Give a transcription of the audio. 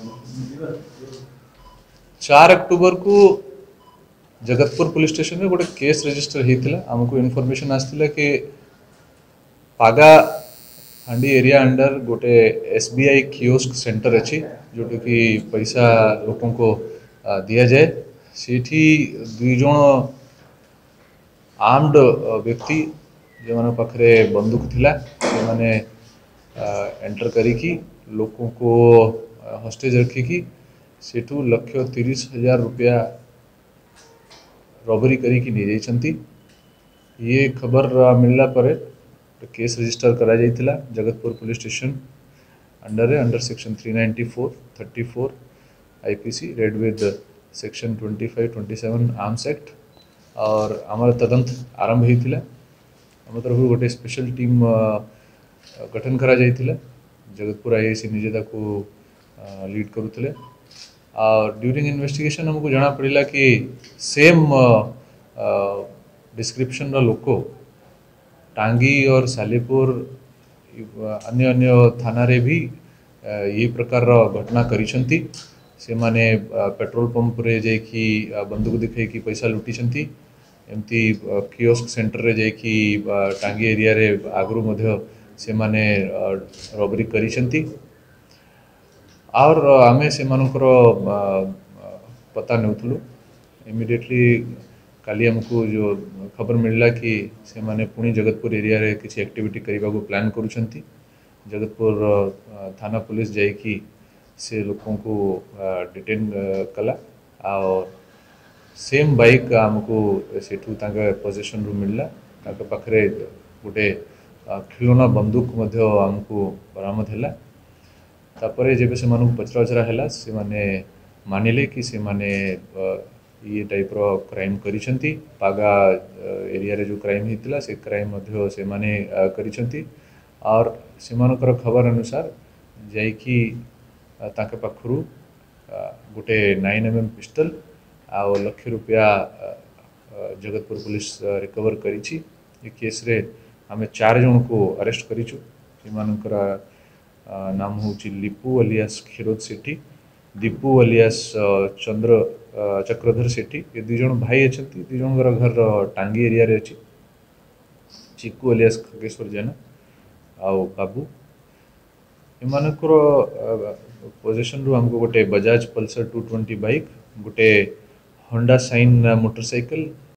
4 अक्टूबर को Jagatpur police station में गोटे केस रजिस्टर होता आमको इनफॉरमेशन आसला कि पागा हांडी एरिया अंडर गोटे एसबीआई कियोस्क सेंटर अच्छी जोटा कि पैसा लोकों को दिया जाए सेठी दुई जन आर्म्ड व्यक्ति जो मान पाखे बंदूक थिला से माने एंटर करिकी लोकों को हॉस्टेज रखिकी सेठू 1,30,000 रुपया रॉबरी करिकी नहीं जाइछंती। ये खबर मिलला पर केस रजिस्टर करा जाइथिला Jagatpur police station under section 394 34 IPC read with section 25 27 arms act और आमर तदंत आरंभ होता आम तरफ गोटे स्पेशल टीम गठन करा जाइथिला जगतपुर आईआईसी निजे ताको लीड करुले और ड्यूरिंग इन्वेस्टिगेशन हमको जना पड़ा कि सेम डिस्क्रिप्शन लोक टांगी और सालेपुर अन्य अन्य थाना रे भी ये प्रकार घटना करिसंती से माने पेट्रोल पंप रे जाइकी बंदूक दिखाई पैसा लुटिसंती एमती कियोस्क सेंटर रे जाइकी टांगी एरिया रे आगरू मध्य से माने रॉबरी करिसंती और आमे से मानकर पता नेउथलु इमिडिएटली काली हमको जो खबर मिलला कि से माने पुणी जगतपुर एरिया रे किसी एक्टिविटी करने को प्लान करुछंती जगतपुर थाना पुलिस जाइकी से लोगों को डिटेन कला और सेम बाइक आमको सेठू तांका पोजीशन रू मिलला तांका पाखरे गोटे खिलौना बंदूक मध्य आमको बरामद हैला तापरे जेबे से मानू पचराउचरा हैला से माने मानिले कि से माने ये टाइप रो क्राइम करिसंती पागा एरिया रे जो क्राइम हितला से क्राइम मध्य से माने करिसंती और से मानकर खबर अनुसार जाइकी ताके पाखरु गोटे 9mm पिस्टल आ 1,00,000 रुपया जगतपुर पुलिस रिकवर करिछि। ये केस रे आमे 4 जन को अरेस्ट करिछु सेमानकर नाम होची लिपू अलियास खिरोद सेठी दीपू अलियास चक्रधर सेठी ये 2 जन भाई अच्छा 2 जन घर टांगी एरिया रे अच्छी चिकू अलियास खगेश्वर जेना आउ बाबू एमानकर पोजीशन रू हमको गोटे बजाज पल्सर 220 बाइक गोटे होंडा साइन मोटरसाइकिल